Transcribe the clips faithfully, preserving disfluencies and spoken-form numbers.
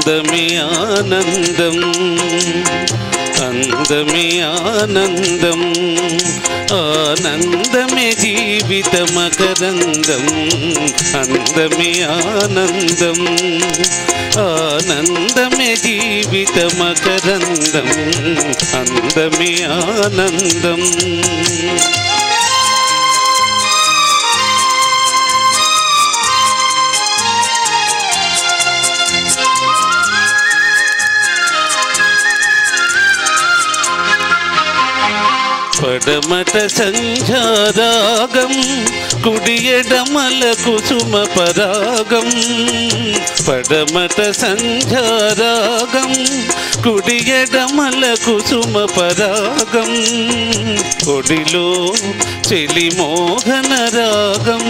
అందమే ఆనందం అందమే ఆనందం ఆనందమే జీవిత మకరందం అందమే ఆనందం ఆనందమే జీవిత మకరందం అందమే ఆనందం పడమట సంధ్యారాగం కుడియడమల కుసుమ పరాగం పడమట సంధ్యారాగం కుడియడమల కుసుమ పరాగం ఒడిలో చెలి మోహన రాగం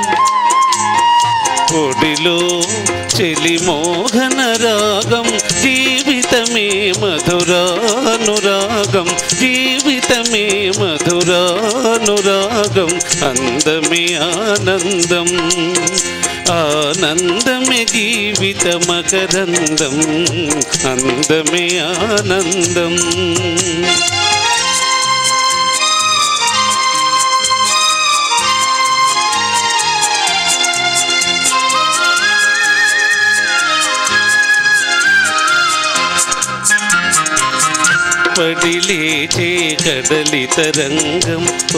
ఒడిలో చెలి మోహన రాగం జీవితమే మధురానురాగం జీవితమే మధురానురాగం అందమే ఆనందం ఆనందమే జీవిత మకరందం అందమే ఆనందం పడిలేచే కదలి తరంగం ఓ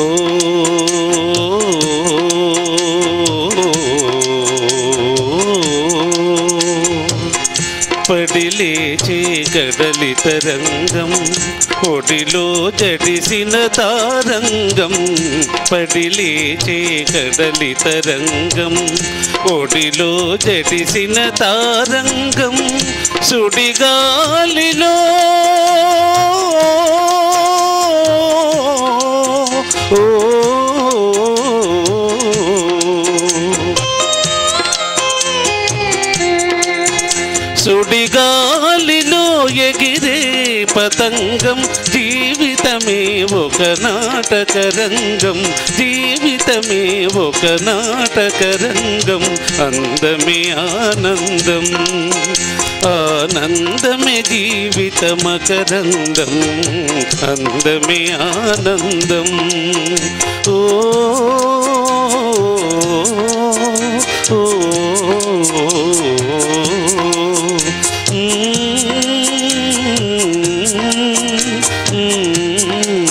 పడిలేచే కదలి తరంగం ఒడిలో జడిసిన తారంగం పడిలేచే కదలి తరంగం ఒడిలో జడిసిన తారంగం సుడిగాలిలో ఓ సుడిగాలిలో ఎగిరే పతంగం జీవితమే ఒక నాటకరంగం జీవితమే ఒక నాటకరంగం అందమే ఆనందం ఆనందమే జీవిత మకరందం అందమే ఆనందం ఓ ఓ Mm-hmm.